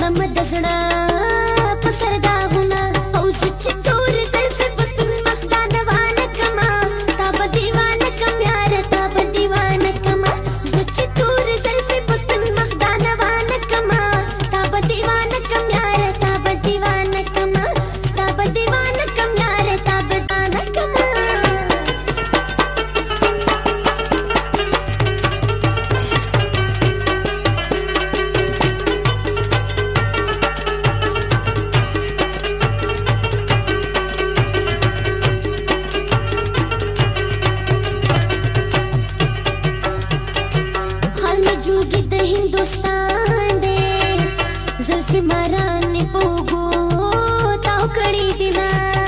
کړم د زړه په سر داغونه او زه چې تور زلفې په سپین مخ دا دوانه کما تا به دیوانه کم یاره تا به دیوانه کما زه چې تور زلفې په سپین مخ دا دوانه کما تا به دیوانه کم یاره تا به دیوانه کما تا به دیوانه کم یاره تا به دیوانه کما जोगी द हिंदुस्तान दे जुल्फी माराने पोगो ताव कड़ी दिना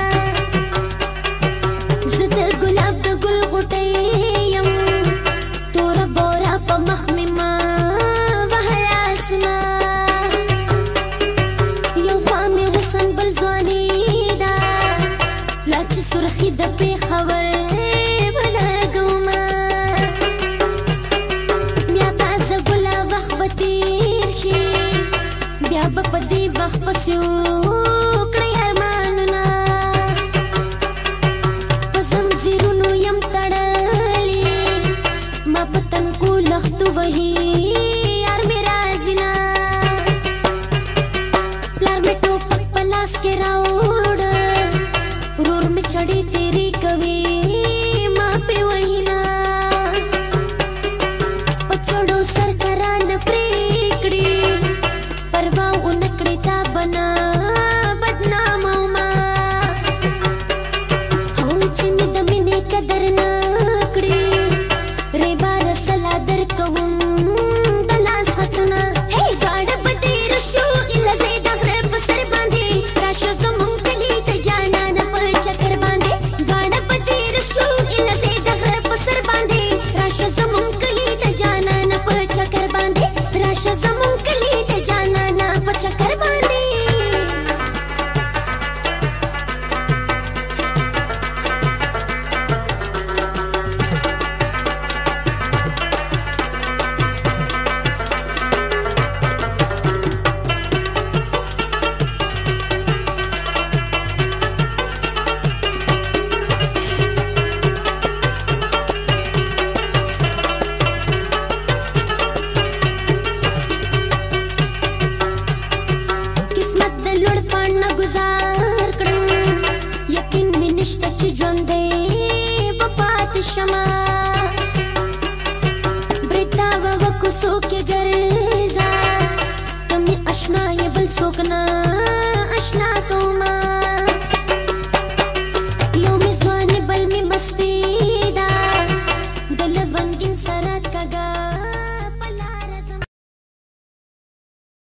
जिद गुलाब द गुल गुटैयम तोरा बोरा प मख में मा वहया सुना यो फामे हुसन बल ज़वानी दा लाच सुरखी द पे खबर بیا به په دې وخت پسې وکړئ ارمانونه په زنځیرونو یم تړلې ما په تنکو لښتو وهي یار مې راځي نه پلار مې ټوپک په لاس کې راوړه ورور مې چړې تېرې کوي ما پې وهي نه په چړو سر کرانه پرېکړي परवाह उनकड़ी ता बना बदनाम मा हो चिन दमिने कदर नकड़ी रे बार सलादर कवम दलास हसना हे गाड़ बदीर शो इला ज़ेदा ग्रेब सर बांधे राशो ज़मुन कली ते जाना न पर चक्कर बांधे गाड़ बदीर शो इला ज़ेदा ग्रेब सर बांधे राशो ज़मुन कली ते जाना न पर चक्कर बांधे राशो ज़मुन कली ते जाना चक्कर बांधे गुजार करूं यकीन में निश्चित च ژوندې وفات شما برتا و کوڅو کې